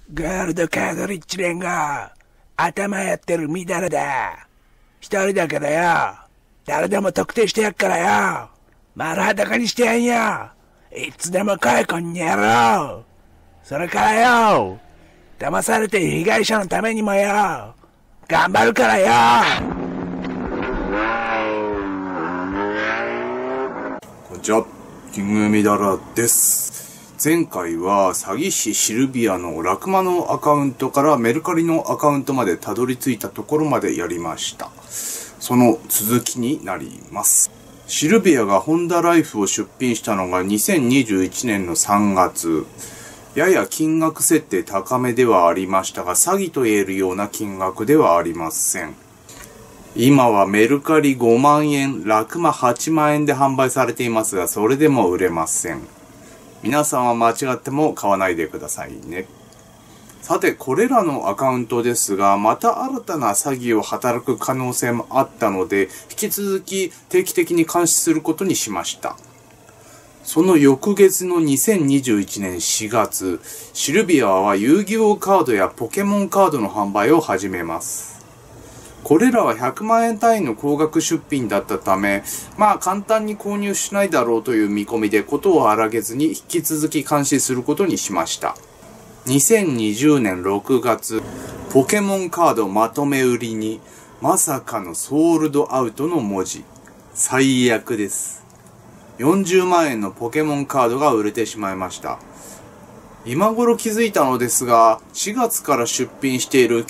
ゴールドカードリッチ連合、頭やってるみだらだ。一人だけどよ、誰でも特定してやっからよ、丸裸にしてやんよ。いつでも来いこんにゃろ。それからよ、騙されてる被害者のためにもよ、頑張るからよ。 こんにちは、キングみだらです。前回は詐欺師シルビアのラクマのアカウントからメルカリのアカウントまでたどり着いたところまでやりました。その続きになります。シルビアがホンダライフを出品したのが2021年の3月。やや金額設定高めではありましたが、詐欺と言えるような金額ではありません。今はメルカリ5万円、ラクマ8万円で販売されていますが、それでも売れません。皆さんは間違っても買わないでくださいね。さて、これらのアカウントですが、また新たな詐欺を働く可能性もあったので、引き続き定期的に監視することにしました。その翌月の2021年4月、シルビアは遊戯王カードやポケモンカードの販売を始めます。これらは100万円単位の高額出品だったため、簡単に購入しないだろうという見込みでことを荒げずに引き続き監視することにしました。2020年6月、ポケモンカードまとめ売りに、まさかのソールドアウトの文字。最悪です。40万円のポケモンカードが売れてしまいました。今頃気づいたのですが、4月から出品している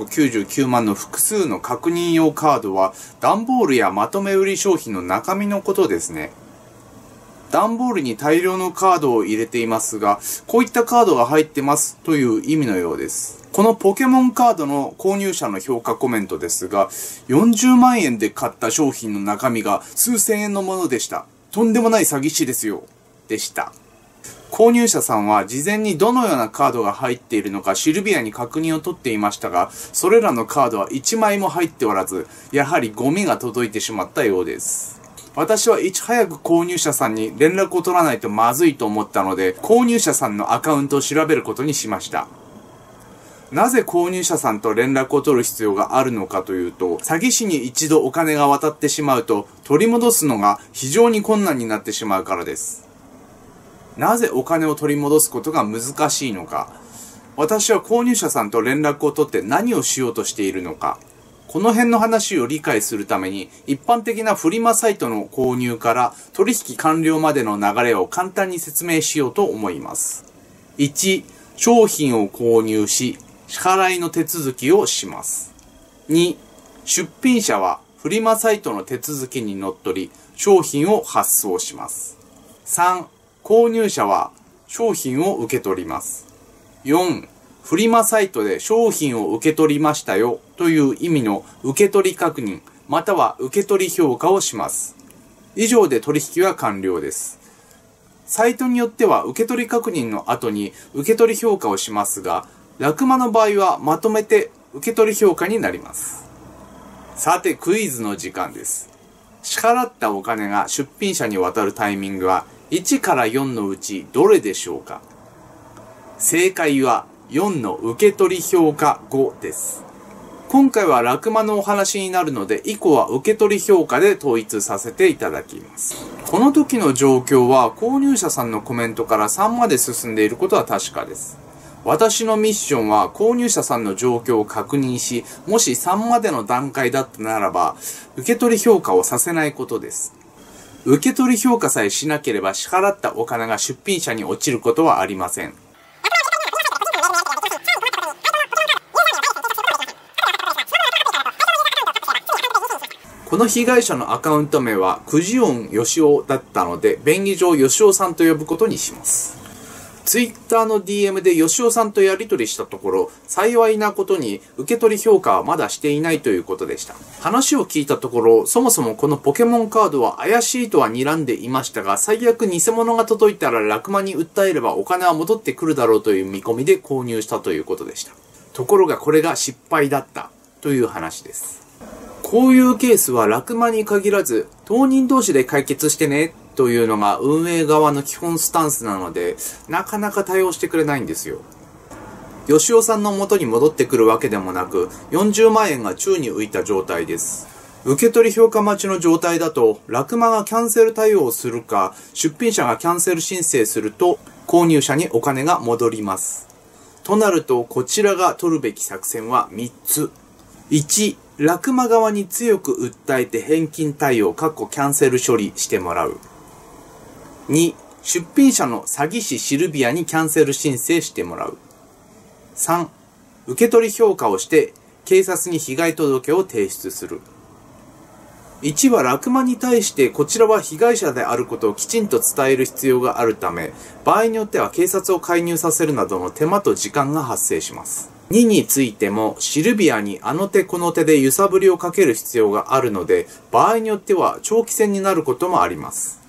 999万の複数の確認用カードは、段ボールやまとめ売り商品の中身のことですね。段ボールに大量のカードを入れていますが、こういったカードが入ってますという意味のようです。このポケモンカードの購入者の評価コメントですが、40万円で買った商品の中身が数千円のものでした。とんでもない詐欺師ですよ。でした。購入者さんは事前にどのようなカードが入っているのかシルビアに確認を取っていましたが、それらのカードは1枚も入っておらず、やはりゴミが届いてしまったようです。私はいち早く購入者さんに連絡を取らないとまずいと思ったので、購入者さんのアカウントを調べることにしました。なぜ購入者さんと連絡を取る必要があるのかというと、詐欺師に一度お金が渡ってしまうと、取り戻すのが非常に困難になってしまうからです。なぜお金を取り戻すことが難しいのか。私は購入者さんと連絡を取って何をしようとしているのか。この辺の話を理解するために、一般的なフリマサイトの購入から取引完了までの流れを簡単に説明しようと思います。1、商品を購入し、支払いの手続きをします。2、出品者はフリマサイトの手続きにのっとり、商品を発送します。3、購入者は商品を受け取ります。4、フリマサイトで商品を受け取りましたよという意味の受け取り確認、または受け取り評価をします。以上で取引は完了です。サイトによっては受け取り確認の後に受け取り評価をしますが、ラクマの場合はまとめて受け取り評価になります。さてクイズの時間です。支払ったお金が出品者に渡るタイミングは1から4のうちどれでしょうか。正解は4の受け取り評価後です。今回はラクマのお話になるので、以降は受け取り評価で統一させていただきます。この時の状況は購入者さんのコメントから3まで進んでいることは確かです。私のミッションは購入者さんの状況を確認し、もし3までの段階だったならば、受け取り評価をさせないことです。受け取り評価さえしなければ支払ったお金が出品者に落ちることはありません。この被害者のアカウント名はクジオンヨシオだったので、便宜上ヨシオさんと呼ぶことにします。ツイッターの DM でヨシオさんとやり取りしたところ、幸いなことに受け取り評価はまだしていないということでした。話を聞いたところ、そもそもこのポケモンカードは怪しいとは睨んでいましたが、最悪偽物が届いたらラクマに訴えればお金は戻ってくるだろうという見込みで購入したということでした。ところがこれが失敗だったという話です。こういうケースはラクマに限らず、当人同士で解決してねというのが運営側の基本スタンスなので、なかなか対応してくれないんですよ。 吉尾さんの元に戻ってくるわけでもなく、40万円が宙に浮いた状態です。受取評価待ちの状態だと、ラクマがキャンセル対応をするか、出品者がキャンセル申請すると、購入者にお金が戻ります。となると、こちらが取るべき作戦は3つ。1、ラクマ側に強く訴えて返金対応、キャンセル処理してもらう。2、出品者の詐欺師シルビアにキャンセル申請してもらう。3、受取評価をして警察に被害届を提出する。1はラクマに対してこちらは被害者であることをきちんと伝える必要があるため、場合によっては警察を介入させるなどの手間と時間が発生します。2についてもシルビアにあの手この手で揺さぶりをかける必要があるので、場合によっては長期戦になることもあります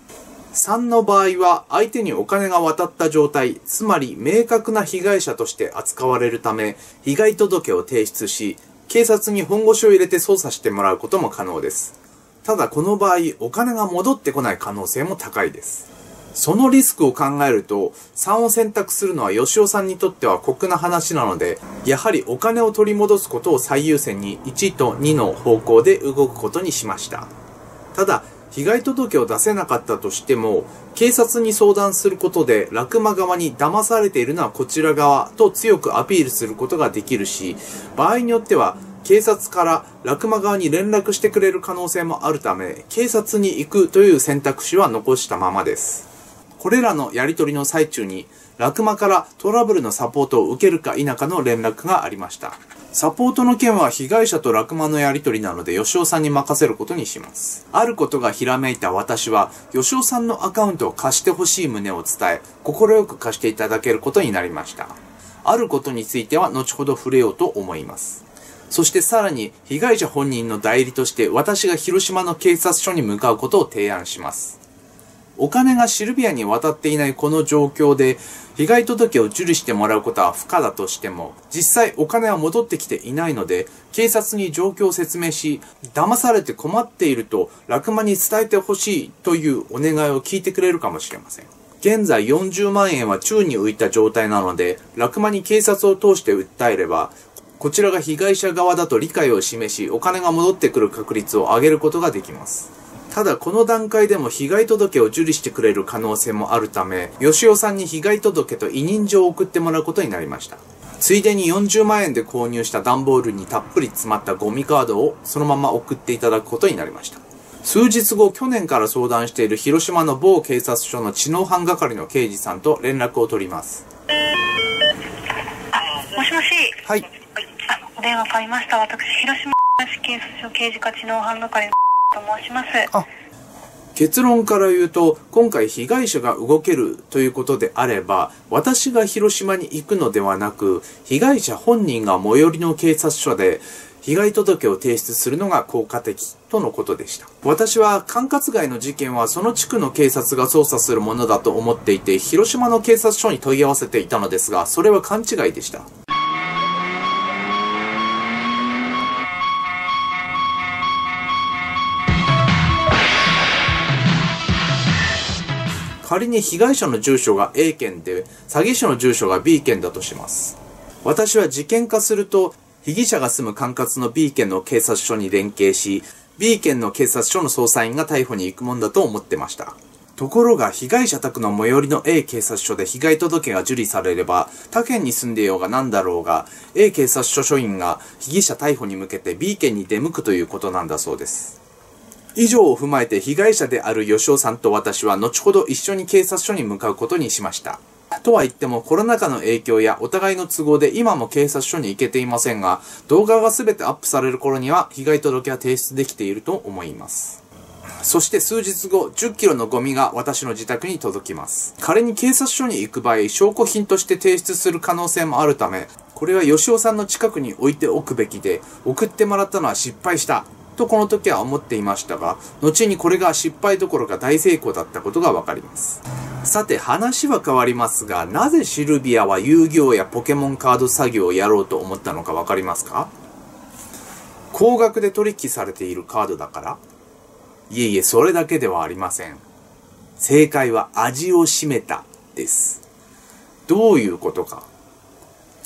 。3の場合は相手にお金が渡った状態、つまり明確な被害者として扱われるため、被害届を提出し、警察に本腰を入れて捜査してもらうことも可能です。ただこの場合、お金が戻ってこない可能性も高いです。そのリスクを考えると、3を選択するのは吉尾さんにとっては酷な話なので、やはりお金を取り戻すことを最優先に1と2の方向で動くことにしました。ただ、被害届を出せなかったとしても、警察に相談することで、ラクマ側に騙されているのはこちら側と強くアピールすることができるし、場合によっては、警察からラクマ側に連絡してくれる可能性もあるため、警察に行くという選択肢は残したままです。これらのやり取りの最中に、ラクマからトラブルのサポートを受けるか否かの連絡がありました。サポートの件は被害者とラクマのやり取りなので吉尾さんに任せることにします。あることがひらめいた私は、吉尾さんのアカウントを貸してほしい旨を伝え、快く貸していただけることになりました。あることについては後ほど触れようと思います。そしてさらに被害者本人の代理として私が広島の警察署に向かうことを提案します。お金がシルビアに渡っていないこの状況で被害届を受理してもらうことは不可だとしても、実際お金は戻ってきていないので、警察に状況を説明し、騙されて困っているとラクマに伝えてほしいというお願いを聞いてくれるかもしれません。現在40万円は宙に浮いた状態なので、ラクマに警察を通して訴えれば、こちらが被害者側だと理解を示し、お金が戻ってくる確率を上げることができます。ただこの段階でも被害届を受理してくれる可能性もあるため、吉尾さんに被害届と委任状を送ってもらうことになりました。ついでに40万円で購入した段ボールにたっぷり詰まったゴミカードをそのまま送っていただくことになりました。数日後、去年から相談している広島の某警察署の知能班係の刑事さんと連絡を取ります。 もしもし。 はい。 お電話変わりました。私、広島市警察署刑事課知能班係のと申します。 結論から言うと、今回被害者が動けるということであれば、私が広島に行くのではなく、被害者本人が最寄りの警察署で被害届を提出するのが効果的とのことでした。私は管轄外の事件はその地区の警察が捜査するものだと思っていて、広島の警察署に問い合わせていたのですが、それは勘違いでした。仮に被害者の住所が A 県で、詐欺師の住所が B 県だとします。私は事件化すると、被疑者が住む管轄の B 県の警察署に連携し、B 県の警察署の捜査員が逮捕に行くもんだと思ってました。ところが、被害者宅の最寄りの A 警察署で被害届が受理されれば、他県に住んでようが何だろうが、A 警察署署員が被疑者逮捕に向けて B 県に出向くということなんだそうです。以上を踏まえて被害者である吉尾さんと私は後ほど一緒に警察署に向かうことにしました。とは言ってもコロナ禍の影響やお互いの都合で今も警察署に行けていませんが、動画が全てアップされる頃には被害届は提出できていると思います。そして数日後、10キロのゴミが私の自宅に届きます。仮に警察署に行く場合、証拠品として提出する可能性もあるため、これは吉尾さんの近くに置いておくべきで、送ってもらったのは失敗したとこの時は思っていましたが、後にこれが失敗どころか大成功だったことがわかります。さて話は変わりますが、なぜシルビアは遊戯王やポケモンカード詐欺をやろうと思ったのかわかりますか？高額で取引されているカードだから？いえいえ、それだけではありません。正解は味を占めたです。どういうことか。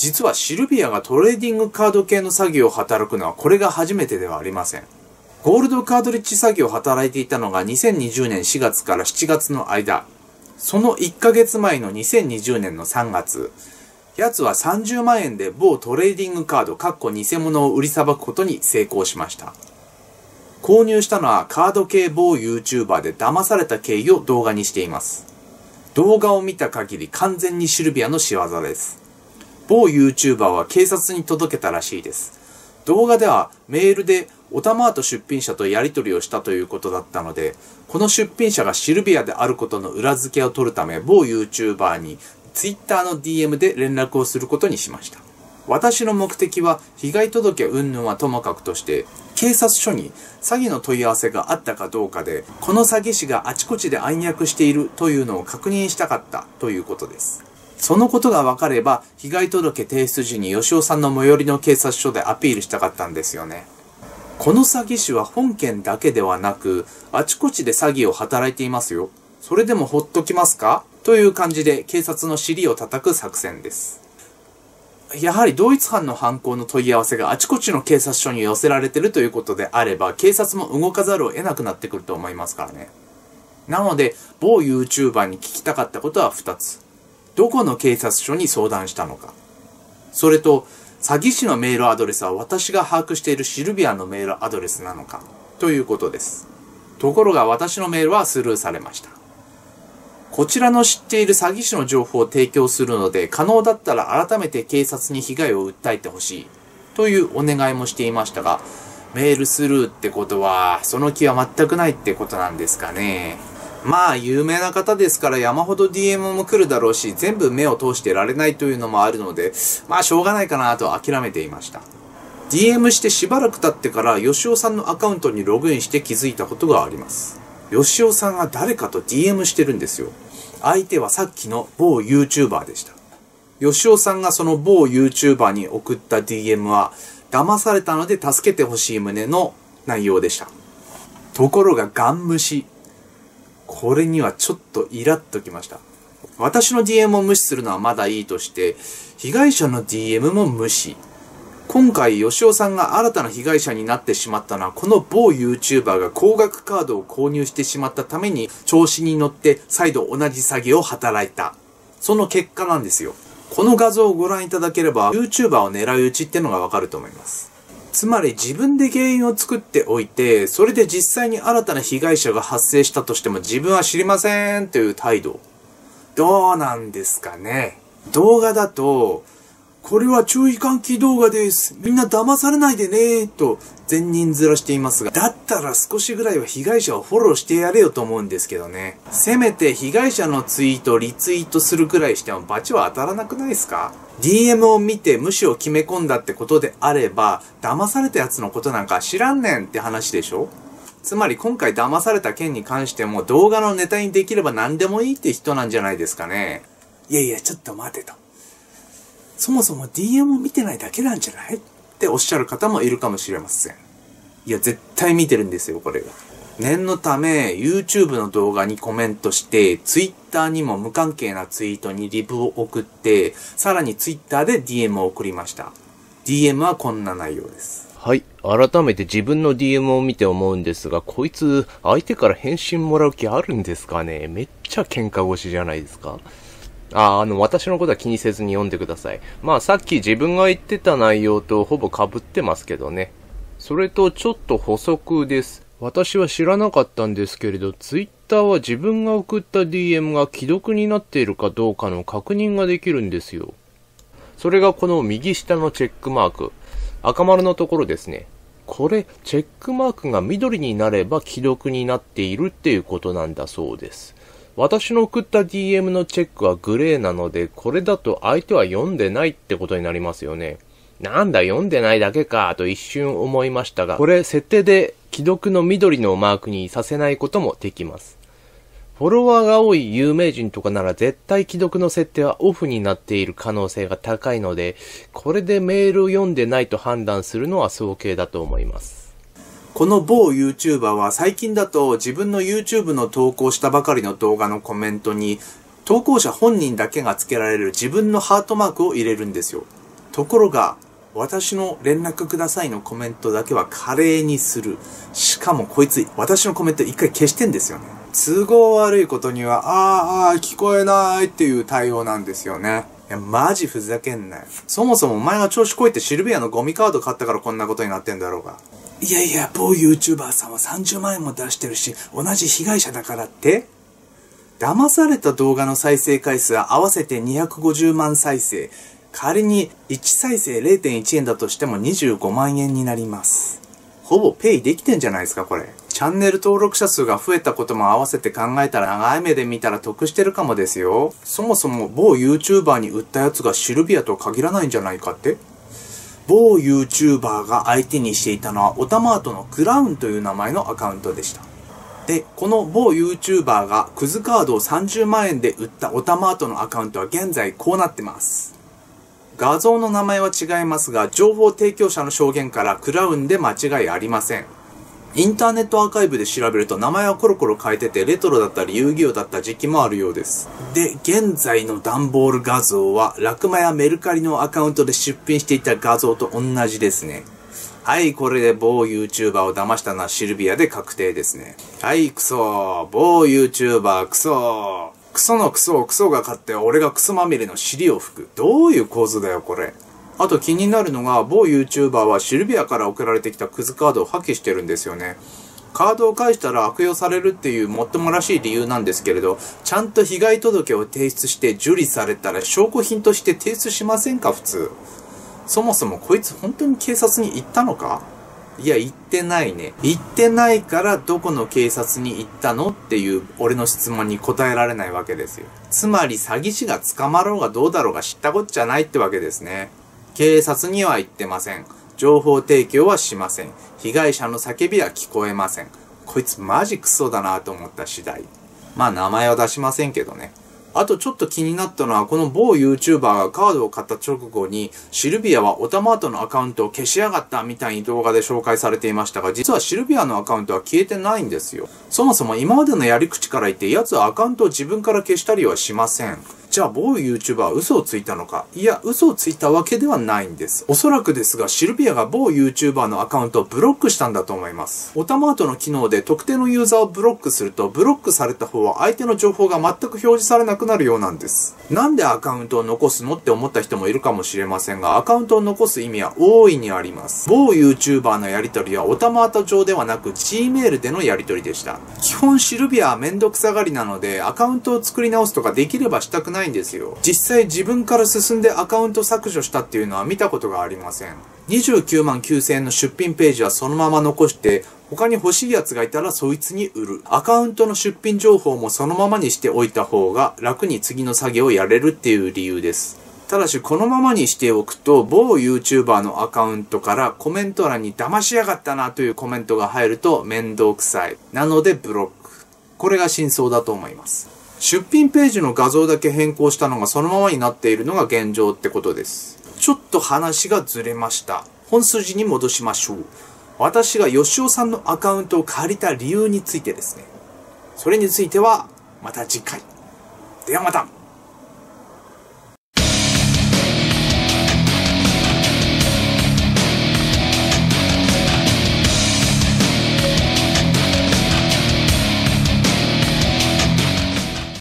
実はシルビアがトレーディングカード系の詐欺を働くのはこれが初めてではありません。ゴールドカードリッジ詐欺を働いていたのが2020年4月から7月の間。その1ヶ月前の2020年の3月。奴は30万円で某トレーディングカード偽物を売りさばくことに成功しました。購入したのはカード系某 YouTuber で騙された経緯を動画にしています。動画を見た限り完全にシルビアの仕業です。某 YouTuber は警察に届けたらしいです。動画ではメールでオタマート出品者とやり取りをしたということだったので、この出品者がシルビアであることの裏付けを取るため某 YouTuber に Twitter の DM で連絡をすることにしました。私の目的は被害届云々はともかくとして、警察署に詐欺の問い合わせがあったかどうかで、この詐欺師があちこちで暗躍しているというのを確認したかったということです。そのことが分かれば、被害届提出時に吉尾さんの最寄りの警察署でアピールしたかったんですよね。この詐欺師は本件だけではなく、あちこちで詐欺を働いていますよ。それでもほっときますか？という感じで警察の尻を叩く作戦です。やはり同一犯の犯行の問い合わせがあちこちの警察署に寄せられているということであれば、警察も動かざるを得なくなってくると思いますからね。なので、某 YouTuber に聞きたかったことは2つ。どこの警察署に相談したのか。それと、詐欺師のメールアドレスは私が把握しているシルビアのメールアドレスなのか。ということです。ところが私のメールはスルーされました。こちらの知っている詐欺師の情報を提供するので、可能だったら改めて警察に被害を訴えてほしい。というお願いもしていましたが、メールスルーってことは、その気は全くないってことなんですかね。まあ、有名な方ですから山ほど DM も来るだろうし、全部目を通してられないというのもあるので、まあ、しょうがないかなと諦めていました。DM してしばらく経ってから、吉尾さんのアカウントにログインして気づいたことがあります。吉尾さんが誰かと DM してるんですよ。相手はさっきの某 YouTuber でした。吉尾さんがその某 YouTuber に送った DM は、騙されたので助けてほしい旨の内容でした。ところがガン無視。これにはちょっとイラッときました。私の DM を無視するのはまだいいとして、被害者の DM も無視。今回、吉尾さんが新たな被害者になってしまったのは、この某 YouTuber が高額カードを購入してしまったために、調子に乗って再度同じ詐欺を働いた。その結果なんですよ。この画像をご覧いただければ、YouTuber を狙い撃ちってのがわかると思います。つまり自分で原因を作っておいて、それで実際に新たな被害者が発生したとしても自分は知りませんという態度。どうなんですかね。動画だと、これは注意喚起動画です。みんな騙されないでねと善人面していますが、だったら少しぐらいは被害者をフォローしてやれよと思うんですけどね。せめて被害者のツイート、リツイートするくらいしてもバチは当たらなくないですか？ DM を見て無視を決め込んだってことであれば、騙されたやつのことなんか知らんねんって話でしょ？つまり今回騙された件に関しても動画のネタにできれば何でもいいって人なんじゃないですかね。いやいや、ちょっと待てと。そもそも DM を見てないだけなんじゃないっておっしゃる方もいるかもしれません。いや、絶対見てるんですよ、これが。念のため、YouTube の動画にコメントして、Twitter にも無関係なツイートにリプを送って、さらに Twitter で DM を送りました。DM はこんな内容です。 はい。改めて自分の DM を見て思うんですが、こいつ、相手から返信もらう気あるんですかね？めっちゃ喧嘩腰じゃないですか？私のことは気にせずに読んでください。まあさっき自分が言ってた内容とほぼ被ってますけどね。それとちょっと補足です。私は知らなかったんですけれど、Twitter は自分が送った DM が既読になっているかどうかの確認ができるんですよ。それがこの右下のチェックマーク。赤丸のところですね。これ、チェックマークが緑になれば既読になっているっていうことなんだそうです。私の送った DM のチェックはグレーなので、これだと相手は読んでないってことになりますよね。なんだ読んでないだけかと一瞬思いましたが、これ設定で既読の緑のマークにさせないこともできます。フォロワーが多い有名人とかなら絶対既読の設定はオフになっている可能性が高いので、これでメールを読んでないと判断するのは早計だと思います。 この某 YouTuber は最近だと自分の YouTube の投稿したばかりの動画のコメントに投稿者本人だけが付けられる自分のハートマークを入れるんですよ。 ところが、私の連絡くださいのコメントだけは華麗にする。しかもこいつ、私のコメント一回消してんですよね。都合悪いことには、聞こえないっていう対応なんですよね。いや、マジふざけんなよ。そもそもお前が調子こいてシルビアのゴミカード買ったからこんなことになってんだろうが。いやいや、某 YouTuber さんは30万円も出してるし、同じ被害者だからって？騙された動画の再生回数は合わせて250万再生。仮に1再生 0.1 円だとしても25万円になります。ほぼペイできてんじゃないですか、これ。チャンネル登録者数が増えたことも合わせて考えたら長い目で見たら得してるかもですよ。そもそも某 YouTuber に売ったやつがシルビアとは限らないんじゃないかって？某 YouTuber が相手にしていたのはオタマートのクラウンという名前のアカウントでした。で、この某 YouTuber がクズカードを30万円で売ったオタマートのアカウントは現在こうなってます。画像の名前は違いますが、情報提供者の証言からクラウンで間違いありません。インターネットアーカイブで調べると名前はコロコロ変えててレトロだったり遊戯王だった時期もあるようです。で、現在の段ボール画像はラクマやメルカリのアカウントで出品していた画像と同じですね。はい、これで某 YouTuber を騙したのはシルビアで確定ですね。はい、クソー。某 YouTuber クソー。クソのクソをクソが買って俺がクソまみれの尻を拭く。どういう構図だよ、これ。あと気になるのが、某 YouTuber はシルビアから送られてきたクズカードを破棄してるんですよね。カードを返したら悪用されるっていうもっともらしい理由なんですけれど、ちゃんと被害届を提出して受理されたら証拠品として提出しませんか、普通。そもそもこいつ本当に警察に行ったのか？いや、行ってないね。行ってないからどこの警察に行ったのっていう俺の質問に答えられないわけですよ。つまり詐欺師が捕まろうがどうだろうが知ったこっちゃないってわけですね。警察には行ってません。情報提供はしません。被害者の叫びは聞こえません。こいつマジクソだなと思った次第。まあ名前は出しませんけどね。あとちょっと気になったのは、この某 YouTuber がカードを買った直後に、シルビアはオタマートのアカウントを消しやがったみたいに動画で紹介されていましたが、実はシルビアのアカウントは消えてないんですよ。そもそも今までのやり口から言って、奴はアカウントを自分から消したりはしません。じゃあ某 YouTuber は嘘をついたのか？いや、嘘をついたわけではないんです。おそらくですが、シルビアが某 YouTuber のアカウントをブロックしたんだと思います。オタマートの機能で特定のユーザーをブロックすると、ブロックされた方は相手の情報が全く表示されなくなるようなんです。なんでアカウントを残すのって思った人もいるかもしれませんが、アカウントを残す意味は大いにあります。某 YouTuber のやり取りはオタマート上ではなく Gmail でのやり取りでした。基本シルビアはめんどくさがりなので、アカウントを作り直すとかできればしたくないんですよ。実際自分から進んでアカウント削除したっていうのは見たことがありません。29万9000円の出品ページはそのまま残して、他に欲しいやつがいたらそいつに売る。アカウントの出品情報もそのままにしておいた方が楽に次の作業をやれるっていう理由です。ただしこのままにしておくと、某 YouTuber のアカウントからコメント欄に騙しやがったなというコメントが入ると面倒くさい。なのでブロック。これが真相だと思います。出品ページの画像だけ変更したのがそのままになっているのが現状ってことです。ちょっと話がずれました。本筋に戻しましょう。私が吉尾さんのアカウントを借りた理由についてですね。それについてはまた次回。ではまた。